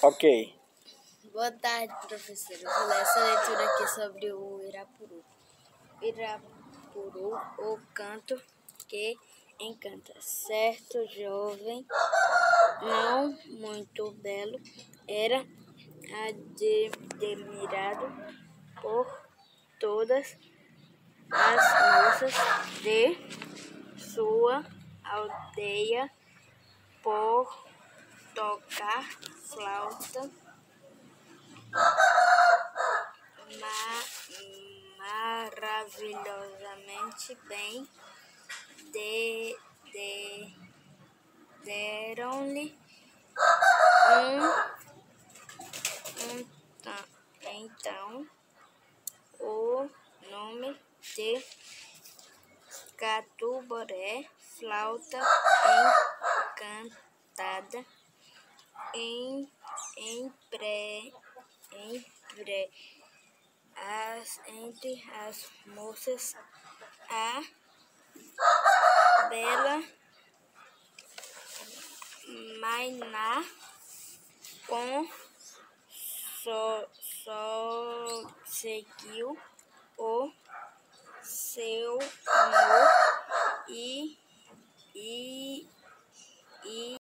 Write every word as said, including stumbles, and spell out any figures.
Ok. Boa tarde, professor. Eu vou ler essa leitura aqui sobre o Irapuru. Irapuru, o canto que encanta. Certo jovem, não muito belo, era admirado por todas as moças de sua aldeia por tocar flauta ma maravilhosamente bem. De, de, deram-lhe um, um então o nome de Catuboré, flauta encantada. Em, empre, empre, as, entre as moças, a bela Mainá, com so, so seguiu o seu amor e, e, e